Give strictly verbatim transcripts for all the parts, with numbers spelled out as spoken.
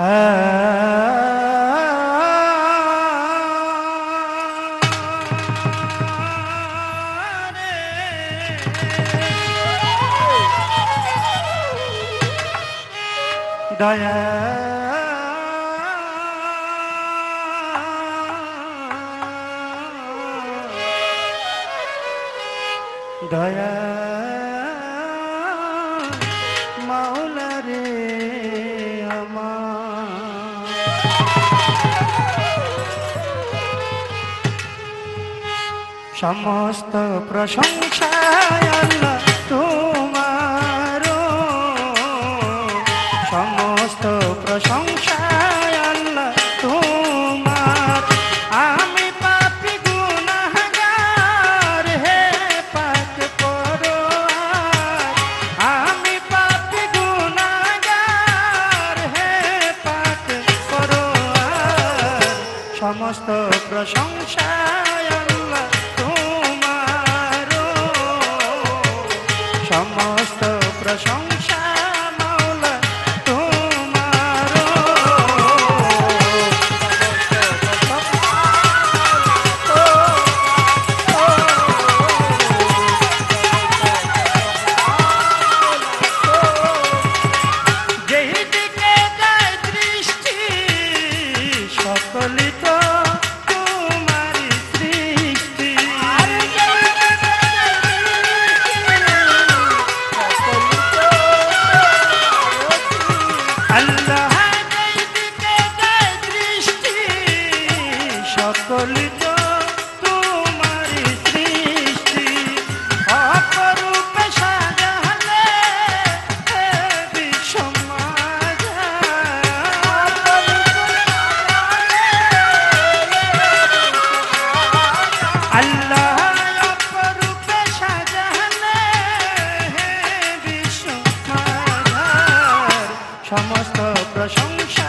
দয়া দয়া মাওলা রে আমার সমস্ত প্রশংসা আল্লাহ তোমার সমস্ত প্রশংসা আল্লাহ তোমার আমি পাপী গুনাহগার হে পাক পরওয়ার আমি পাপী গুনাহগার হে পাক পরওয়ার সমস্ত প্রশংসা আল্লাহ তোমার সমস্ত প্রশংসা সকলিত তোমারি সৃষ্টি অপরূপে সাজালে বিশ্ব আল্লাহ অপরূপে সাজালে বিশ্ব সমস্ত প্রশংসা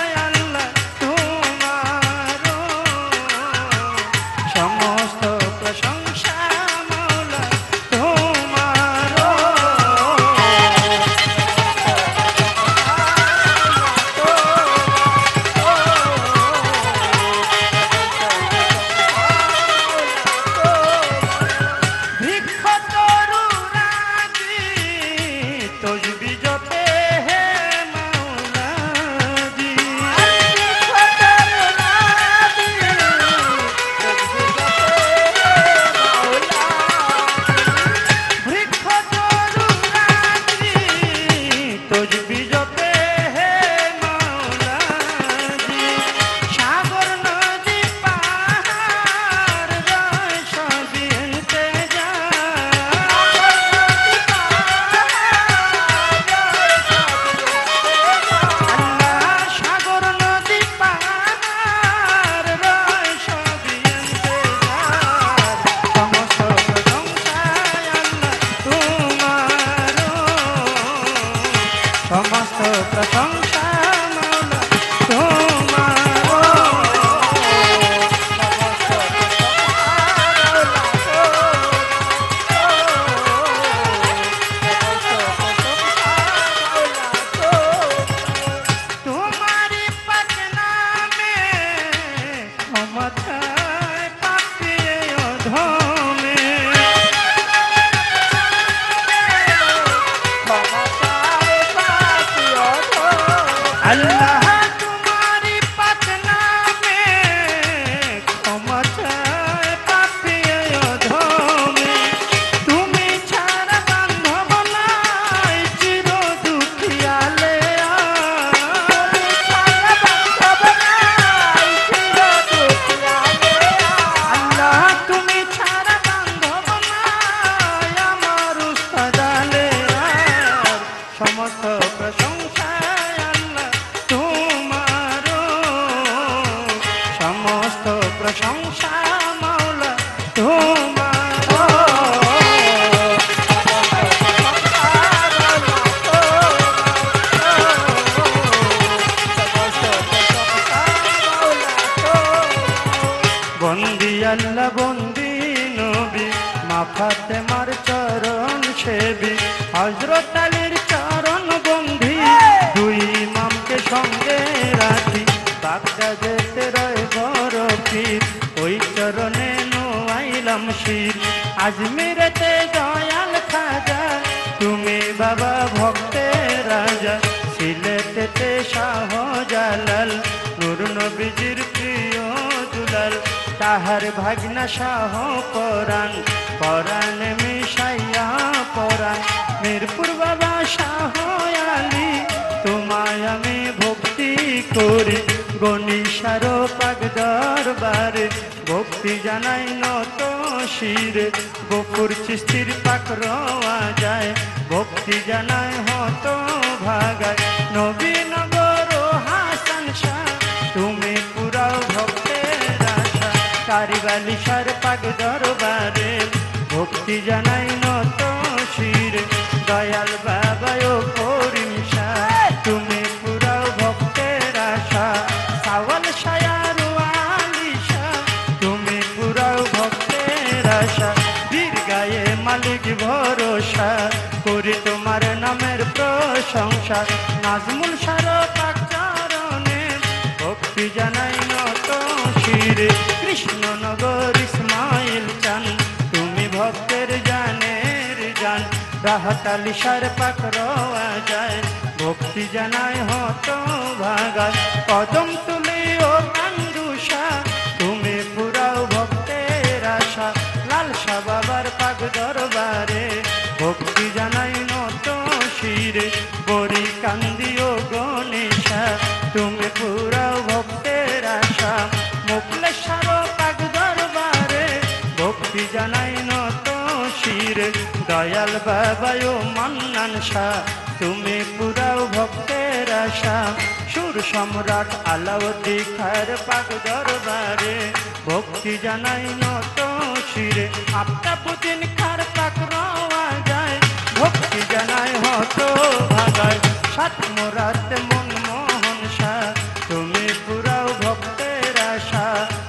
সমস্ত প্রশংসা তোমারি পাক নামে ক্ষমতায় পাপিয়ে অধমে আল্লাহ তোমারি পাক নামে ক্ষমতায় পাপিয়ে অধমে তুমি ছাড়া বান্ধব নাই চির দুঃখিয়ালে আল্লাহ তুমি ছাড়া বান্ধব নাই আমার উস্তাদালে সমস্ত প্রশংসা সমস্ত প্রশংসা মাওলা তোমার বন্দি আল্লাহ বন্দি নবী মা ফাতেমার চরণ সেবী হযরত আলীর চরণ বন্ধি দুই ইমামকে সঙ্গে দিলাম শির। আজমিরেতে দয়াল খাজা তুমি বাবা ভক্তের রাজা, সিলেটেতে শাহজালাল নূর নবীজির প্রিয় দুলাল, তাহার ভাগনা শাহ পরাণ পরাণ মিশাইয়া পরাণ। মিরপুর বাবা শাহ আলী তোমায় আমি ভক্তি করি, গণিসার পাক দরবারে ভক্তি জানাই নত শিরে। গফুর চিস্তির পাক রওয়া যায় ভক্তি জানাই হত ভাগায়। নবীনগর হাসান শাহ তুমি পুরাও ভক্তের আশা, কারিবালিশার পাক দরবারে ভক্তি জানাই নত শিরে। দয়াল বাবা ও করিম শাহ তুমি পুরাও ভক্তের আশা, সাওয়াল শায়ার আলী শাহ তুমি পুরাও ভক্তের আশা। বীর গায়ে মালিক ভরসা করি তোমার নামের প্রশংসা, নাজমুল শাহ পাক চরণে ভক্তি জানাই নত শিরে। কৃষ্ণনগর ইসমাইল চান তুমি ভক্তের জানের জান, রাহত আলী শাহ পাক রওয়া যায় ভক্তি জানাই হত ভাগায়। কদম তুলে ও কান্দুষা তুমি পুরাও ভক্তের আশা, লাল শাহ বাবার পাক দরবারে ভক্তি জানাই নত শিরে। বরি কান্দি ও গণেশা তুমি পুরাও ভক্তের আশা, মুকলেশ্বর পাক দরবারে ভক্তি জানাই নত শিরে। দয়াল বাবা ও মান্নান শাহ তুমি পুরাও ভক্তের আশা, সুর সম্রাট আলাউদ্দিন খার পাক দরবারে ভক্তি জানাই নত শিরে। আফতাবুদ্দিন খার পাক রওয়া যায় ভক্তি জানাই হত ভাগায়। সাত মোরাত মনমোহন শাহ তুমি পুরাও ভক্তের আশা,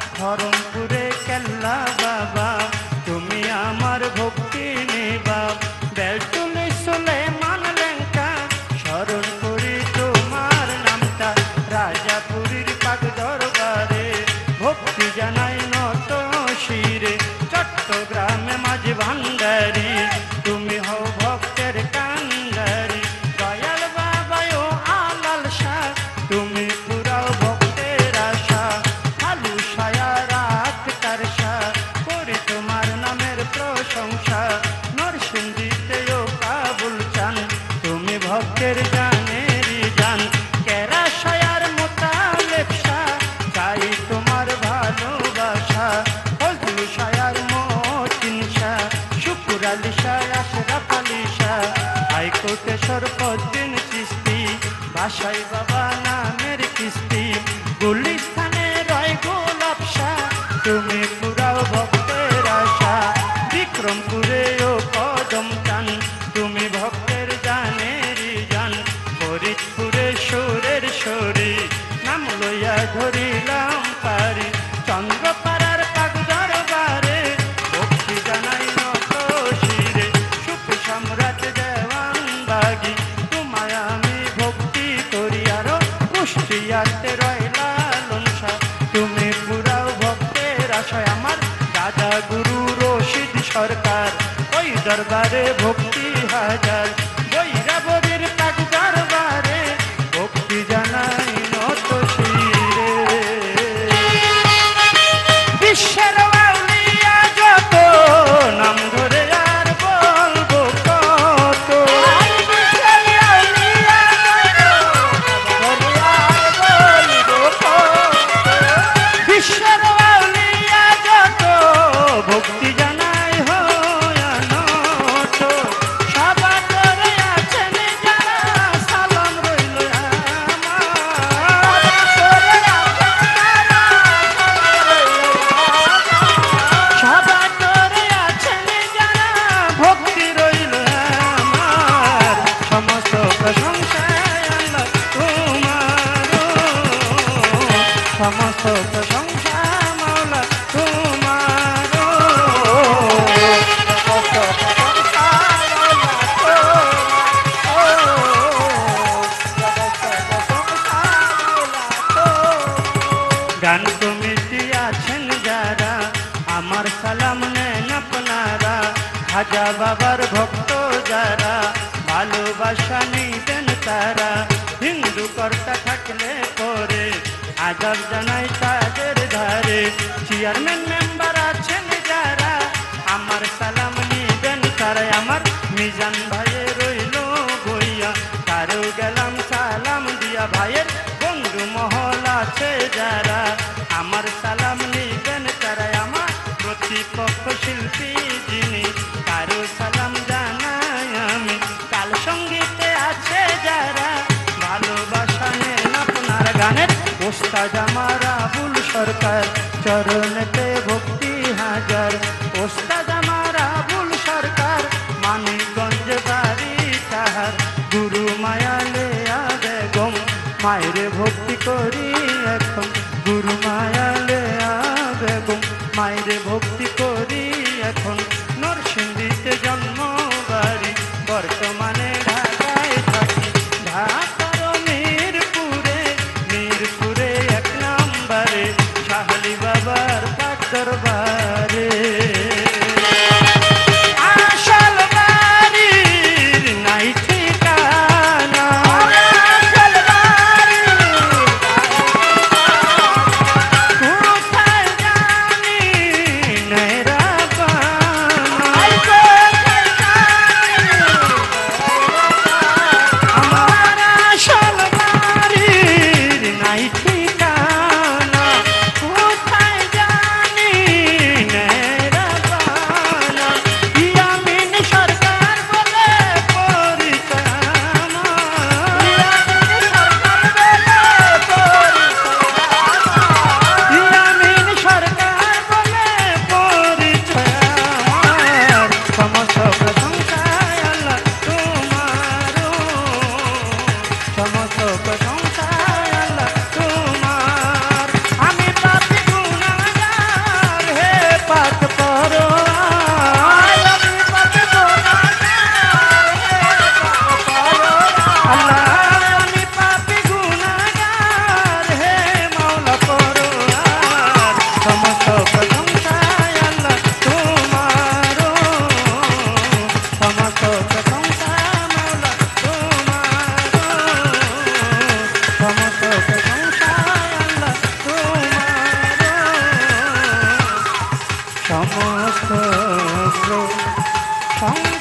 ধরমপুরে কেল্লা বাবা তুমি আমার ভক্তি নেবা। বেলটুলি সুলেমান লেঙ্কা স্মরণ করি তোমার নামটা, রাজাপুরীর পাক দরবারে ভক্তি জানাই নত শিরে। চট্টগ্রামে মাঝ ভান্ডারি তুমি হও ভক্তের কান্ডারি, দয়াল বাবা ও আলাল শাহ তুমি পুরাও ভক্তের আশা। আলু সায়ারাত তার শাহ করি তোমার নামের প্রশংসা, নরসিংদীতে ও কাবুল চান তুমি ভক্তের জানেরই জান। কেরা সায়ার মোতালেব শাহ চাই তোমার ভালোবাসা, ফজলু সায়ার মতিন শাহ শুকুর আলী শাহ আশরাফ আলী শাহ, হাইকোর্টে শরফুদ্দিন চিশতি ভাষাই বাবা নামের কিস্তি। গুলিস্তানে রয় গোলাপ শাহ তুমি পুরাও ভক্তের আশা, বিক্রমপুরে ও কদম চান তুমি ভক্তের জানেরই জান। ফরিদপুরে সুরের সরি নাম লইয়া ধরিলাম পারি, চন্দ্রপাড়ার পাক দরবারে ভক্তি জানাই নত শিরে। সুখ সম্রাট দেওয়ান বাগি তোমায় আমি ভক্তি করি, আরো কুষ্টিয়াতে রয় লালন শাহ তুমি পুরাও ভক্তের আশায়। আমার দাদা গুরু রশিদ সরকার ওই দরবারে ভক্তি হাজার, বৈরাবরীর পাক দরবারে ভক্তি জানাই নত শিরে। বিশ্বের আউলিয়া যত নাম ধরে আর বলবো কত, বিশ্বের আউলিয়া যত ধরে আর বলবো কত, বিশ্বের আউলিয়া যত ভক্তি জানাই হয় নত। সবার সালাম নেন আপনারা, খাজা বাবার ভক্ত যারা, ভালোবাসা নিবেন তারা। হিন্দু কর্তা থাকলে পরে আদব জানাই তাদের ধারে, চেয়ারম্যান মেম্বার আছেন যারা, আমার সালাম নিবেন তারা। আমার মিজান ভাইয়ের রইল বইয়া, তারও গেলাম সালাম দিয়া। ভাইয়ের বন্ধু মহল আছে যারা, আমার সালাম নিবেন তারা। আমার প্রতিপক্ষ শিল্পী যিনি, তারও সালাম জানাই আমি। কাল সঙ্গীতে আছে যারা, ভালোবাসা নেন আপনার। গানের ওস্তাদ আমার আবুল সরকার, চরণেতে ভক্তি হাজার। ওস্তাদ আমার আবুল সরকার, মানিকগঞ্জ বাড়ি তাহার। গুরু মায়া লেয়া বেগম, মায়ের ভক্তি করি এখন। গুরু মায়া লেয়া বেগম, মায়ের ভক্তি করি এখন। নরসিংদীতে জন্ম বাড়ি, বর্তমানে ঢাকায় থাকি। ঢাকার মিরপুরে, মিরপুরে এক নম্বরে, শাহলি বাবার পাক দরবারে। আসল বাড়ির নাই ঠিকানা, আসল বাড়ির কোথায় জানি নাই রাবানা। আমার আসল বাড়ির নাই ঠিকানা, কোথায় জানি নাই রাবানা। ইয়ামিন সরকার বলে পরিচয় আমার, ইয়ামিন সরকার বলে পরিচয় আমার। সমস্ত প্রশংসা আল্লাহ তোমারও, সমস্ত প্রশংসা আল্লাহ তোমার। আমি পাপী গুনাহগার, হে পাক পরোয়ার। আমি পাপী গুনাহগার, হে পাক পরোয়ার। আল্লাহ আমি পাপী গুনাহগার, হে মাওলা পরোয়ার। সমস্ত প্রশংসা আল্লাহ তোমারও, সমস্ত প্রশংসা মাওলা তোমারও, সমস্ত প্রশংসা আল্লাহ তোমারও, সমস্ত প্রশংসা